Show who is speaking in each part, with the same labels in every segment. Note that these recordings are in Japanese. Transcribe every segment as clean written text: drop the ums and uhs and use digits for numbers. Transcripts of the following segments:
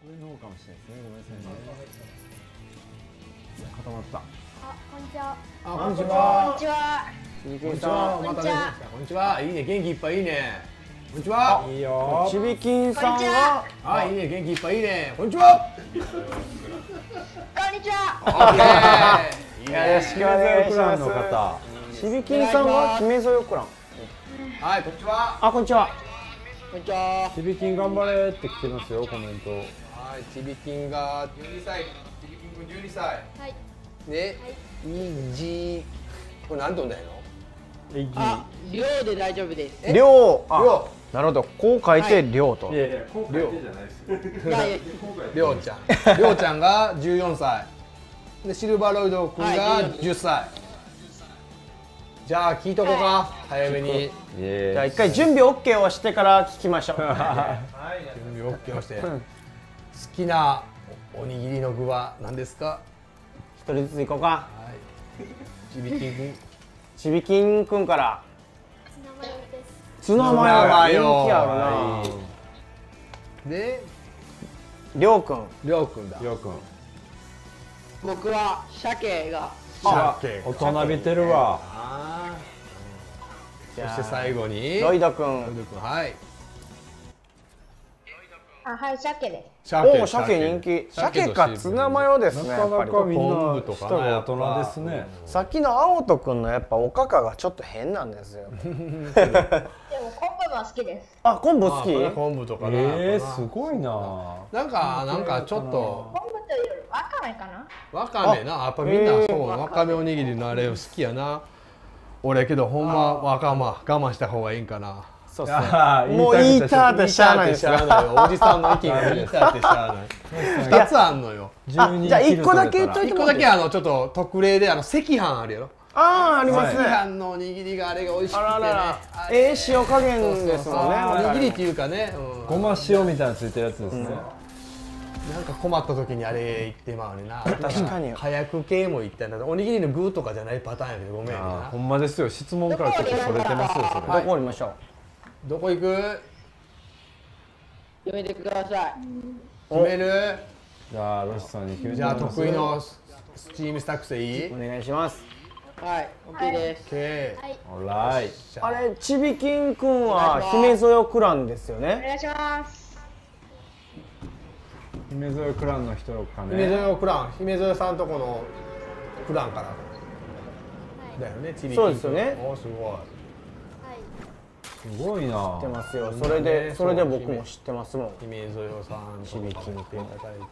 Speaker 1: 上の方かもしれないですね。ごめんなさいね。固まった。
Speaker 2: あ、こんにちは。
Speaker 3: あ、こんにちは。
Speaker 2: こんにちは。
Speaker 3: こんにちは。お待たせしました。こんにちは。いいね、元気いっぱいいいね。こんにちは。
Speaker 1: いいよ。
Speaker 3: ちびきんさんが。
Speaker 1: あ、
Speaker 3: いいね、元気いっぱいいいね。こんにちは。
Speaker 2: こんにちは。
Speaker 3: オッケー。
Speaker 1: よろしくお願いします。の方。
Speaker 3: ちびきんさんは姫添クラン。はい、こんにちは。あ、こんにちは。こんにちは。
Speaker 1: ちびきん頑張れって来てますよ、コメント。
Speaker 3: はい、ちびきんが12歳。ちびきんくん12歳。
Speaker 2: はい。
Speaker 3: で、いじ。これなんて読んだんやの？
Speaker 4: あ、量で大丈夫です。
Speaker 3: 量。なるほど。こう書いて量と。
Speaker 1: いやいや、こう書いてじゃないですよ。
Speaker 4: いやいや、
Speaker 3: りょうちゃん。りょうちゃんが14歳。で、シルバーロイド君が10歳。じゃあ聞いとこうか、早めに。じゃあ一回準備 OK をしてから聞きましょう。準備 OK をして。好きなおにぎりの具は何ですか？一人ずついこうか。はい。ちびきんくん。ちびきんくんから。ツナマヨです。人気あるな。で、りょうくん。りょうくんだ。
Speaker 1: りょうくん。
Speaker 4: 僕は鮭が。
Speaker 1: 鮭。大人びてるわ。
Speaker 3: そして最後にロイドくん。はい。
Speaker 2: あ、はい、鮭です。
Speaker 3: おお、鮭人気。鮭かツナマヨですね。
Speaker 1: なかなかみんな人が大人ですね。
Speaker 3: さっきの青戸くんのやっぱおかかがちょっと変なんですよ。
Speaker 2: でも昆布も好きです。
Speaker 3: あ、昆布好き？
Speaker 1: 昆布とかすごいな。
Speaker 3: なんかちょっと
Speaker 2: 昆布というよりわかめかな。
Speaker 3: わかめな。やっぱみんなそうわかめおにぎりのあれ好きやな。俺けどほんま我慢した方がいいんかな。そうっすね。もう言いたってしゃあないですよ。おじさんの意見が言いたってしゃあない。2つあんのよ。じゃあ1個だけ言っといてもらって。1個だけちょっと特例で赤飯あるやろ。ああ、ありますね。赤飯のおにぎりがあれが美味しくてね。塩加減ですもんね。おにぎりっていうかね。
Speaker 1: ごま塩みたいなついてるやつですね。
Speaker 3: なんか困った時にあれ言ってまうねな。確かに。火薬系も言ったんだ。おにぎりの具とかじゃないパターンやけどごめんね。
Speaker 1: ほんまですよ。質問からちょっとそれてますよ。それ。
Speaker 3: どこ降りましょう。どこ行く？
Speaker 4: 決めてください。
Speaker 3: 決める？
Speaker 1: じゃあロシさんに決めて。
Speaker 3: じゃあ得意のスチームスタックスでいい？お願いします。
Speaker 4: はい、OK です。
Speaker 3: OK。
Speaker 1: オーライ。
Speaker 3: あれちびきんくんは姫添クランですよね。
Speaker 2: お願いします。
Speaker 1: 姫添クランの人かね。
Speaker 3: 姫添クラン、姫添さんとこのクランからだよね。ちびきんくん。そうですよね。お、すごい。
Speaker 1: すごいな。
Speaker 3: 知ってますよ。それで僕も知ってますもん。姫添さん、ちびきんくん。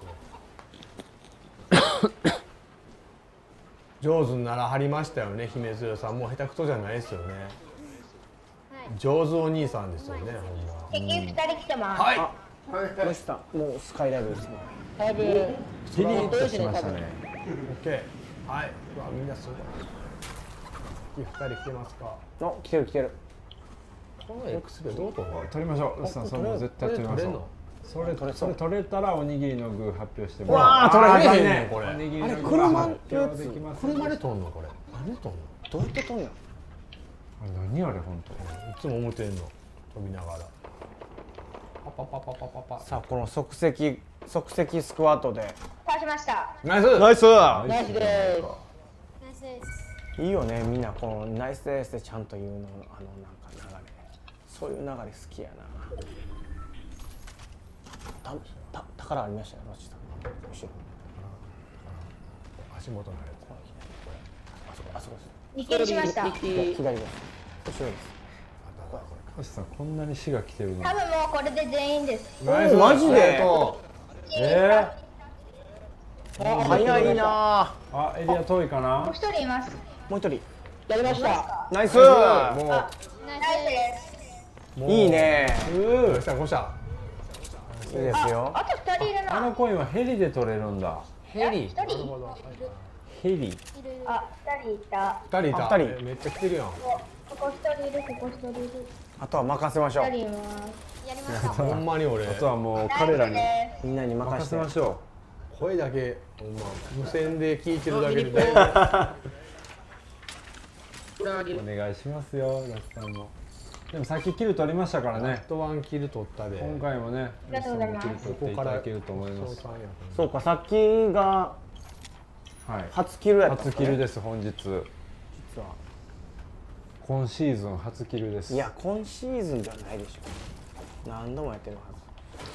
Speaker 3: 上手にならはりましたよね、姫添さん。もう下手くそじゃないですよね。上手お兄さんですよね、ほんま。
Speaker 2: 敵2人来てます。
Speaker 3: はい。どうした？もうスカイライブですね。
Speaker 4: だいぶ
Speaker 1: ピリッとしましたね。
Speaker 3: オッケー。はい。うわ、みんなすごい。2人来てますか？来てる来てる。この X でどう取るの？
Speaker 1: 取りましょう。ロシさん、それも絶対取りましょう。それ取れたらおにぎりの具発表してもらう。
Speaker 3: わあ、取れへんねんこれ。
Speaker 1: おにぎり
Speaker 3: あれ
Speaker 1: の具
Speaker 3: 車
Speaker 1: 発表できます。
Speaker 3: 車で取んのこれ。何で取んの？どうやって取んの？
Speaker 1: あれ何あれ本当。
Speaker 3: いつも思ってんの。飛びながら。パパパパパパパ。さあこの即席スクワットで。
Speaker 2: 倒しました。
Speaker 3: ナイスナイス
Speaker 4: ナイスです。
Speaker 2: ナイスです。
Speaker 3: いいよね、みんなこのナイスですってちゃんと言うのなんか流れ。そういう流れ好きやな。宝ありましたよ、ロッチさん。後ろ。足元のやつ。あそこです。
Speaker 2: 2キルしました。
Speaker 3: 左です。後ろです。
Speaker 1: ロシさん、こんなに死が来てるの。
Speaker 2: 多分もうこれで全員です。
Speaker 3: マジで？早いな。
Speaker 1: あ、エリア遠いかな。
Speaker 2: もう1人います。
Speaker 3: もう一人。
Speaker 4: やりました。
Speaker 3: ナイス。
Speaker 2: ナイスです。
Speaker 3: いいね。どうした？いいですよ。
Speaker 2: あと2人いるな。
Speaker 1: あのコインはヘリで取れるんだ。
Speaker 3: ヘリ。
Speaker 2: 1人。
Speaker 1: ヘリ。
Speaker 2: あ、2人いた。
Speaker 3: 2人いた。めっちゃ来てるやん。
Speaker 2: ここ1人いる、ここ1人いる。
Speaker 3: あとは任せましょう。
Speaker 2: 2人います。やりました。
Speaker 3: ほんまに俺。
Speaker 1: あとはもう彼らに
Speaker 3: みんなに任せ
Speaker 1: ましょ
Speaker 3: う。声だけほんま無線で聞いてるだけで。
Speaker 1: お願いしますよ、ラスさんも。 でもさっきキル取りましたからね。
Speaker 3: あとワンキル取ったで。
Speaker 1: 今回もね、
Speaker 2: ありがとうございます
Speaker 1: キル取っていただけると思います。
Speaker 5: そうか、さっきが
Speaker 1: はい。
Speaker 5: 初キルやったん
Speaker 1: 初
Speaker 5: ですかね。
Speaker 1: キルです本日。
Speaker 5: 実は。
Speaker 1: 今シーズン初キルです。
Speaker 5: いや、今シーズンではないでしょ。何度もやってるはず。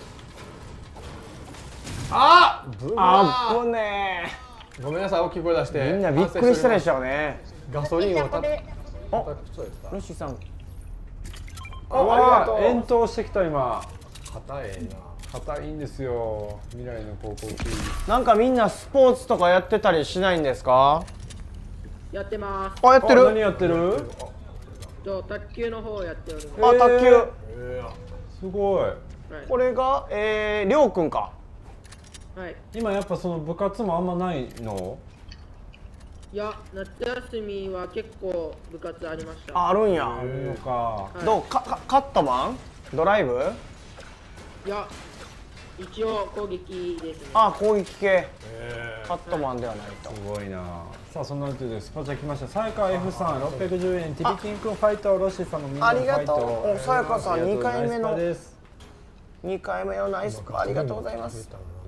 Speaker 3: あ
Speaker 5: あっぶね
Speaker 3: ごめんなさい、大きい声出して。
Speaker 5: ー。みんなびっくりしたでしょうね。
Speaker 3: ガソリンをた
Speaker 2: で
Speaker 5: あ、
Speaker 3: そうですか。
Speaker 5: ロッシーさん。
Speaker 3: ありがとう。
Speaker 1: 遠投してきた今。
Speaker 3: 硬いな。
Speaker 1: 硬いんですよ。未来の高校球児。
Speaker 5: なんかみんなスポーツとかやってたりしないんですか？
Speaker 4: やってます。
Speaker 5: あ、やってる？
Speaker 1: 何やってる？
Speaker 4: 卓球の方をやっております。
Speaker 5: あ、卓球。
Speaker 1: すごい。
Speaker 4: はい。
Speaker 5: これがりょうくんか。
Speaker 4: はい。
Speaker 1: 今やっぱその部活もあんまないの？
Speaker 4: いや、夏休みは結構部活ありました。
Speaker 5: あ、あるんや。
Speaker 1: あるのか。
Speaker 4: はい
Speaker 5: どうカットマン？ドライブ？
Speaker 4: いや、一応攻撃ですね。
Speaker 5: あ、攻撃系。カットマンではないと。
Speaker 1: すごいな。さあそんなわけでスパチャ来ました。さやか F さん610円。ティビキンくんファイト。ロッシーさんもみんな
Speaker 5: あ
Speaker 1: のファイト。
Speaker 5: りがとう。お、さやかさん2回目の
Speaker 1: ナイスパです
Speaker 5: 2回目のナイスパありがとうございます。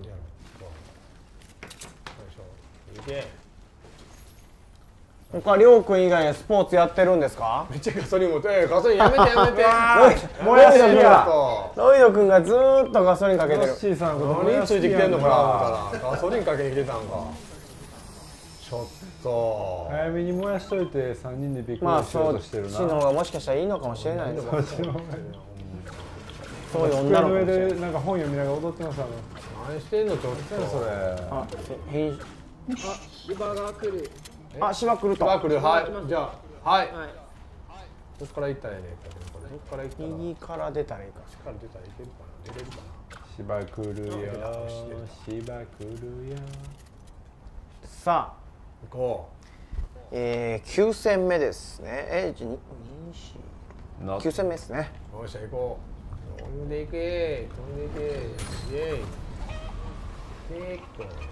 Speaker 5: 他りょうくん以外でスポーツやってるんですか？
Speaker 3: めっちゃガソリン持って、ガソリンやめてやめて。
Speaker 5: 燃やしてる
Speaker 3: やめてよと。
Speaker 5: ロイドくんがずーっとガソリンかけてる
Speaker 1: ロッ。シーさんのこと
Speaker 3: 何ついてきてんのかな思ったらガソリンかけに来てたんか。ちょっと。
Speaker 1: 早めに燃やしといて3人でびっくりしよ
Speaker 5: まあそうっ
Speaker 1: うとしてるな。
Speaker 5: ちの方がもしかしたらいいのかもしれないです。
Speaker 1: そっちの方が
Speaker 5: そういう
Speaker 1: 机の上
Speaker 5: 女の子かもしれない。
Speaker 1: でなんか本読みながら踊ってます
Speaker 3: 何してんのちょっと。
Speaker 1: それ。
Speaker 5: あ、編集
Speaker 4: あ、芝が来る。
Speaker 5: あ、芝来ると。
Speaker 3: バークルはい。じゃあはい。
Speaker 4: はい。
Speaker 3: どっから行ったらいいね。これどっから行ったら。
Speaker 5: 右から出たらいいか。
Speaker 3: から出たらいけるかな。出れるかな。
Speaker 1: 芝来るよ。芝来るよ。
Speaker 5: さあ、
Speaker 3: 行こ
Speaker 5: 9戦目ですね。9戦目ですね。
Speaker 3: う。よっしゃ行こう。飛んでいけ。飛んでいけ。イエーイ。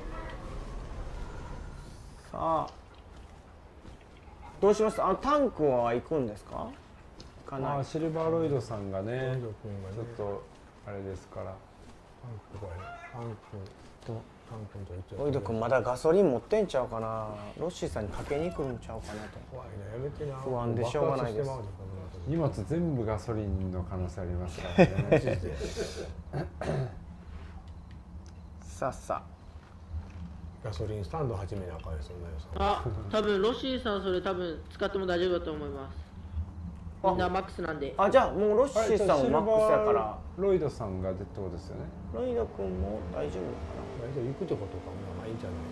Speaker 5: さあ、どうします？タンクは行くんですか？行かない。
Speaker 1: シルバーロイドさんがね、
Speaker 3: ロイド君がね
Speaker 1: ちょっとあれですから。
Speaker 3: タン君と一緒。
Speaker 5: ロイド君まだガソリン持ってんちゃうかな。ロッシーさんにかけに来るんちゃうかなと。
Speaker 3: 怖いね。やめてな。
Speaker 5: 不安でしょうがないです。
Speaker 1: 荷物全部ガソリンの可能性ありますからね。
Speaker 5: さあさ
Speaker 3: ガソリンスタンド始めなあかんよ、そんな予算。
Speaker 4: あ、多分ロシーさんそれ多分使っても大丈夫だと思います。みんなマックスなんで。
Speaker 5: あ。じゃあもうロッシーさんもマックスやから
Speaker 1: ロイドさんが出ってことですよね。
Speaker 5: ロイド君も大丈夫
Speaker 3: 大丈夫、行くってことかも。まあいいんじゃない。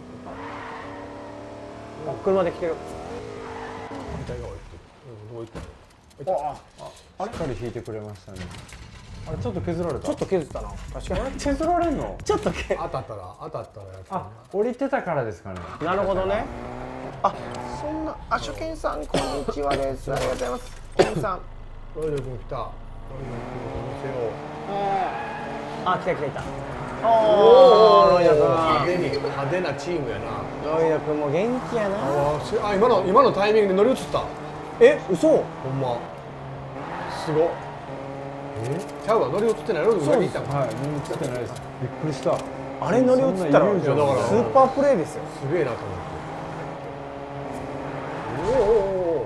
Speaker 5: かな。あ、車で来てる。
Speaker 3: 反対側行ってる。どう行ったの？
Speaker 1: あれしっかり引いてくれましたね。あれちょっと削られた。
Speaker 5: ちょっと削ったな。確かに。
Speaker 1: 削られんの？
Speaker 5: ちょっと
Speaker 3: 当たったらやった
Speaker 1: あ、降りてたからですかね。
Speaker 5: なるほどね。あ、そんな。あ、初見さんこんにちはです。ありがとうございます。初見さん。
Speaker 3: ロイド君来た。ロイド君の店を。
Speaker 5: あ、来た来た来た。おお、ロイド君。
Speaker 3: 派手なチームやな。
Speaker 5: ロイド君も元気やな。
Speaker 3: あ、今のタイミングで乗り移った。
Speaker 5: え、嘘？
Speaker 3: ほんま。すごっ。ちゃうわ、乗り移ってない。ロイド君先行ったもん。
Speaker 1: はい、乗り移ってないです。びっくりした。
Speaker 5: あれ乗り移ったら
Speaker 1: そんな言うじゃん
Speaker 3: だから
Speaker 5: スーパープレイですよ。
Speaker 3: すげえなと思って。お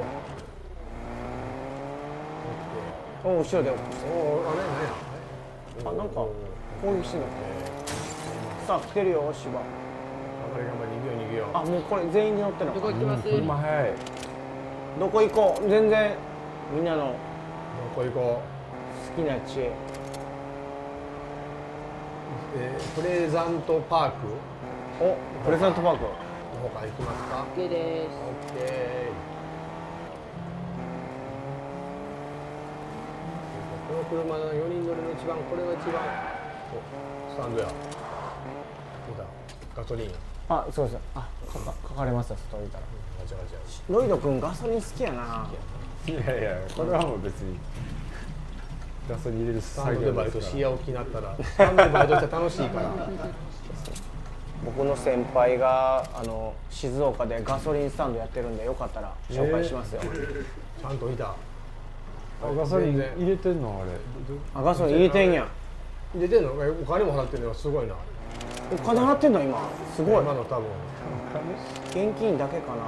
Speaker 5: お、後ろで。
Speaker 3: お、あれ
Speaker 5: あ、なんか攻撃してんの。さあ来てるよ、芝。
Speaker 3: 頑張れ頑張れ、逃げよう逃げよう。
Speaker 5: あ、もうこれ全員で乗ってるのか。
Speaker 4: どこ行きます？
Speaker 1: 車早い。
Speaker 5: どこ行こう。全然みんなの
Speaker 3: どこ行こ
Speaker 5: 好きな知恵。
Speaker 3: う。プレザントパーク
Speaker 5: お、プレゼントパーク。
Speaker 3: の方から行きますか。
Speaker 4: OK です。
Speaker 3: オッケー。この車の4人乗りの一番、これが一番。お、スタンドや。見た。ガソリン。
Speaker 5: あ、そうです。あ、書かれました。外見たら。
Speaker 3: ガチャガチャ。
Speaker 5: ロイド君ガソリン好きやな。
Speaker 1: いやいや、これはもう別にガソリン入れる
Speaker 3: スタン
Speaker 1: 作
Speaker 3: ドでバイト
Speaker 1: 業ですか
Speaker 3: しやおきになったら、スタンドでバイトして楽しいから。
Speaker 5: 僕の先輩が静岡でガソリンスタンドやってるんで、よかったら紹介しますよ。
Speaker 3: ちゃんといた。
Speaker 1: あガソリン入れてんのあれ
Speaker 5: あガソリン入れてんや。
Speaker 3: 入れてんの？お金も払ってるのがすごいな。
Speaker 5: お金払ってんの今。すごい。
Speaker 3: 今の多分。
Speaker 5: 現金だけかな。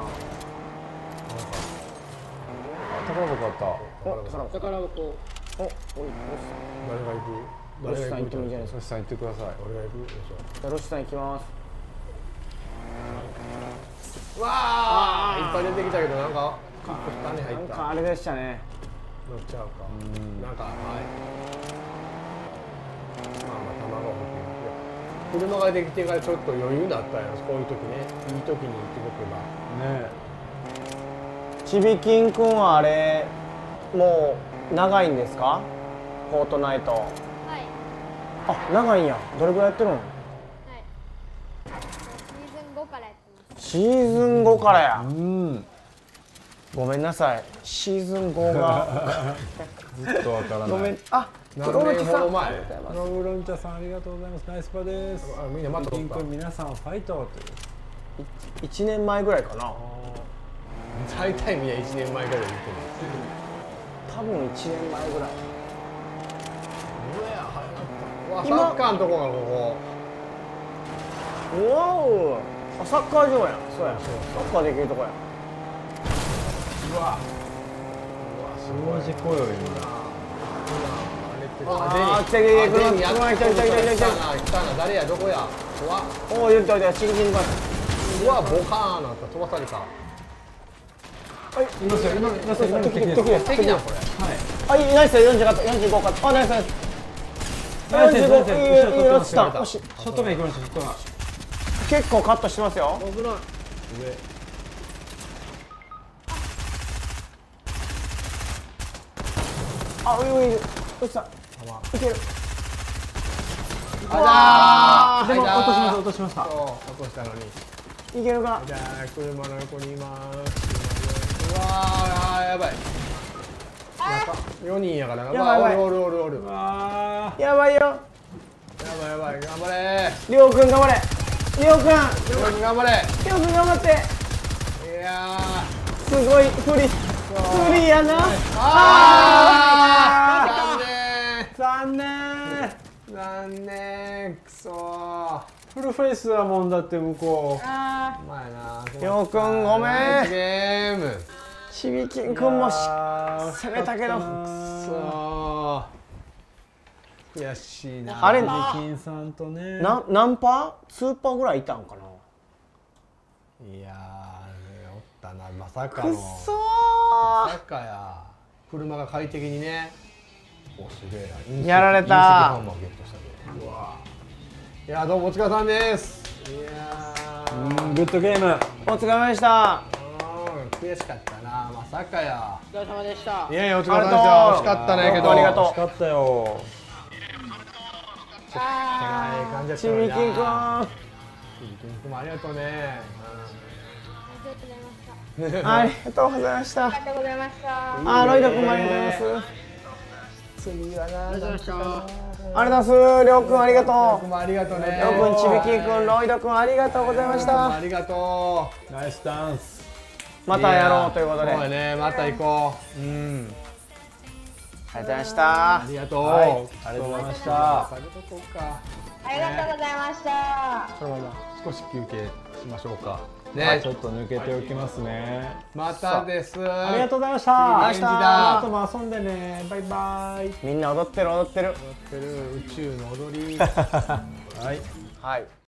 Speaker 1: 宝箱あった
Speaker 5: お宝箱。
Speaker 4: 宝箱。
Speaker 5: おおい
Speaker 3: 誰が行く？
Speaker 5: ロシさん行ってもいいじゃないですか。
Speaker 1: そしさん行ってください
Speaker 3: 俺が行く。よいし
Speaker 5: じゃあロシさん行きます。
Speaker 3: ょ。わあ、いっぱい出てきたけどなんか蓋に入った。
Speaker 5: なんかあれでしたね。
Speaker 3: 乗っちゃうか。なんかはい。まあまあ卵を補給。車ができてからちょっと余裕になったよ。こういう時ね、いい時に行っておけば。
Speaker 1: ね
Speaker 5: ちびきんくんはあれもう長いんですか？フォートナイト。
Speaker 2: はい
Speaker 5: あ、長いんや。どれぐらいやってるの？
Speaker 2: はいシーズン5からやってます
Speaker 5: シーズン5からや。
Speaker 1: うん
Speaker 5: ごめんなさい。シーズン5が
Speaker 1: ずっとわからない
Speaker 5: ごめん。あ、
Speaker 3: 何
Speaker 5: 黒木さん。
Speaker 3: 年ほど前？
Speaker 1: ロブロンチャさんありがとうございますナイスパです
Speaker 3: あみんな待っとった
Speaker 1: キンくん皆さんファイトという
Speaker 5: 1年前ぐらいかな。
Speaker 3: 大体みんな1年前ぐらいで言ってる。
Speaker 5: 多分1年前ぐらい。
Speaker 3: うわ、サッカーのとこがここ。
Speaker 5: うわお。あ、サッカー場や。そうや。サッカーできるとこや。
Speaker 3: うわ。
Speaker 1: すごい事故よ
Speaker 5: あー、来た来た来た来た来た来た来た来た
Speaker 3: 来たな、誰や、どこや。うわ、
Speaker 5: おお、言った言った、チリキンバス。
Speaker 3: うわ、ボカーンなった、飛ばされた。
Speaker 1: 今いますよ今いますよ今の敵です
Speaker 5: 敵です
Speaker 3: 敵な、これ。
Speaker 5: あ、いいナイス45カット、45カット。あ、ナイスナイス。
Speaker 1: ナイスナイスナイス
Speaker 5: 45、いいやつだ。
Speaker 3: 後ろ
Speaker 5: 惜しい。
Speaker 1: ショット目行きましたショットが
Speaker 5: 結構カットしてますよ。
Speaker 4: 危ない。
Speaker 5: あ、うい、落ちた。いける。
Speaker 3: あ
Speaker 1: でも落としました落としました
Speaker 3: そう、落としたのに。
Speaker 5: いけるか。
Speaker 3: じゃあ、車の横にいます。うわー、やばい。4人やからな。
Speaker 5: やばいやばい
Speaker 3: おるおるおる。
Speaker 1: わ
Speaker 5: やばいよ。
Speaker 3: やばいやばい、頑張れ。
Speaker 5: りょうくん頑張れ。りょうくん。
Speaker 3: 頑張れ。
Speaker 5: りょうくん頑張って。
Speaker 3: いや
Speaker 5: すごい不利。不利やな。
Speaker 3: あー、
Speaker 1: 残念
Speaker 3: 残念、くそー。
Speaker 1: フルフェイスだもんだって向こう
Speaker 3: お前な。
Speaker 5: りょうくんごめ
Speaker 3: ナイス
Speaker 5: ん。
Speaker 3: ゲーム。
Speaker 5: ちびきんくんも攻めたけど。
Speaker 3: くそー。悔しいな。
Speaker 5: あれ
Speaker 1: 金さんとね
Speaker 5: 何パー？数パーぐらいいたんかな。
Speaker 3: いやー、おったな、まさかの。
Speaker 5: くっそ
Speaker 3: まさかや。車が快適にね。お、すげえな。
Speaker 5: やられた
Speaker 3: 隕石ハンマーゲットしたで。うわ。いや、どうもお疲れさんです。いやー。
Speaker 1: グッドゲーム
Speaker 5: ー。お疲れ様でした。
Speaker 3: 悔しかったな、まさかや。
Speaker 4: お疲れ様でした
Speaker 3: い。やいや、お疲れ様でした。惜しかったねけど。
Speaker 5: ありがとう
Speaker 1: 惜しかったよ
Speaker 3: 感じだった
Speaker 5: ちびきんくん。
Speaker 3: ちびきんくんもありがとうね。
Speaker 2: ありがとうございました
Speaker 5: ありがとうございました。
Speaker 2: ありがとうございました
Speaker 5: あ、ロイドくんもありがとうございます。
Speaker 3: 次はな。
Speaker 4: ありがとうございました。
Speaker 5: ありがとうございます。りょうくんありがと
Speaker 3: 僕もありがとうね。
Speaker 5: う。りょうくん、ちびきんくん、ロイドくんありがとうございました。
Speaker 3: ありがと
Speaker 1: ナイスダンス
Speaker 3: う。
Speaker 5: またやろうということで。
Speaker 3: そうや
Speaker 5: あり
Speaker 3: ね、また行こう。うん。
Speaker 5: がとうございました
Speaker 3: あ。りがとう。
Speaker 1: はいありがとうございました
Speaker 3: 食べとこうか。
Speaker 2: ありがとうございました
Speaker 3: そのまま少し休憩しましょうか。ね、
Speaker 1: はいちょっと抜けておきますね
Speaker 3: またです。
Speaker 1: ありがとうございました
Speaker 3: ありがとうございました
Speaker 1: あとも遊んでねバイバイ
Speaker 5: みんな踊ってる踊ってる。
Speaker 3: 踊ってる宇宙の踊り。
Speaker 1: はい
Speaker 5: はい。